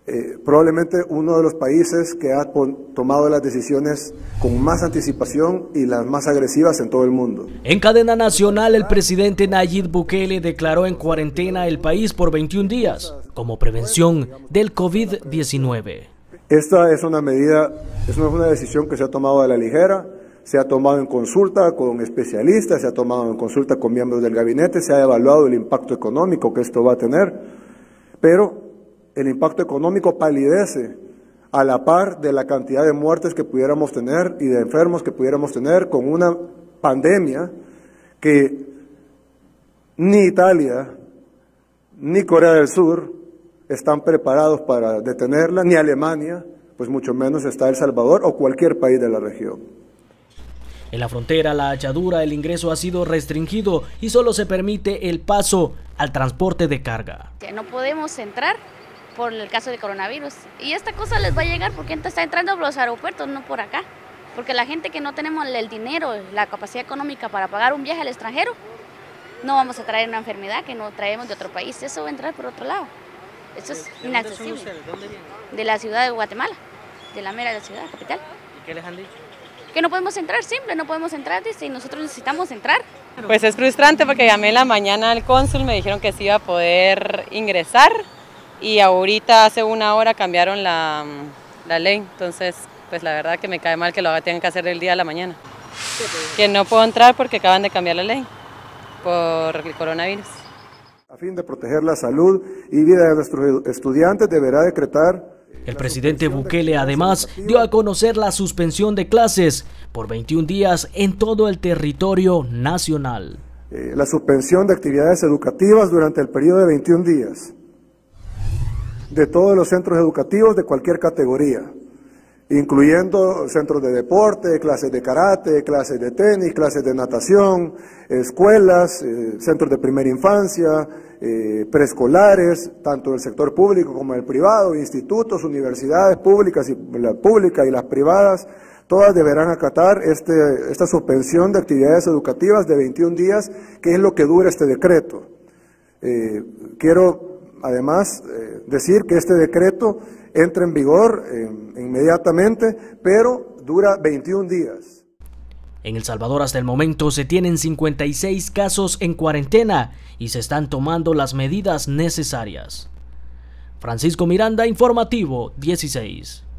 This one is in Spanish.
probablemente uno de los países que ha tomado las decisiones con más anticipación y las más agresivas en todo el mundo. En cadena nacional, el presidente Nayib Bukele declaró en cuarentena el país por 21 días como prevención del COVID-19. Esta es una medida, es una decisión que se ha tomado a la ligera, se ha tomado en consulta con especialistas, se ha tomado en consulta con miembros del gabinete, se ha evaluado el impacto económico que esto va a tener, pero el impacto económico palidece a la par de la cantidad de muertes que pudiéramos tener y de enfermos que pudiéramos tener con una pandemia que ni Italia ni Corea del Sur están preparados para detenerla, ni Alemania, pues mucho menos está El Salvador o cualquier país de la región. En la frontera, La Achadura, el ingreso ha sido restringido y solo se permite el paso al transporte de carga. No podemos entrar por el caso de coronavirus. Y esta cosa les va a llegar porque está entrando por los aeropuertos, no por acá. Porque la gente que no tenemos el dinero, la capacidad económica para pagar un viaje al extranjero, no vamos a traer una enfermedad que no traemos de otro país. Eso va a entrar por otro lado. Eso es inaccesible. ¿Dónde son ustedes? ¿Dónde vienen? De la ciudad de Guatemala, de la mera ciudad, capital. ¿Y qué les han dicho? Que no podemos entrar, simple, no podemos entrar, dice, y nosotros necesitamos entrar. Pues es frustrante porque llamé en la mañana al cónsul, me dijeron que sí iba a poder ingresar y ahorita hace una hora cambiaron la ley, entonces pues la verdad que me cae mal que lo tengan que hacer el día a la mañana. Que no puedo entrar porque acaban de cambiar la ley por el coronavirus. A fin de proteger la salud y vida de nuestros estudiantes deberá decretar. El presidente Bukele además dio a conocer la suspensión de clases por 21 días en todo el territorio nacional. La suspensión de actividades educativas durante el periodo de 21 días de todos los centros educativos de cualquier categoría, incluyendo centros de deporte, clases de karate, clases de tenis, clases de natación, escuelas, centros de primera infancia, preescolares, tanto del sector público como del privado, institutos, universidades públicas y la pública y las privadas, todas deberán acatar esta suspensión de actividades educativas de 21 días, que es lo que dura este decreto. Quiero además decir que este decreto entra en vigor inmediatamente, pero dura 21 días. En El Salvador hasta el momento se tienen 56 casos en cuarentena y se están tomando las medidas necesarias. Francisco Miranda, Informativo 16.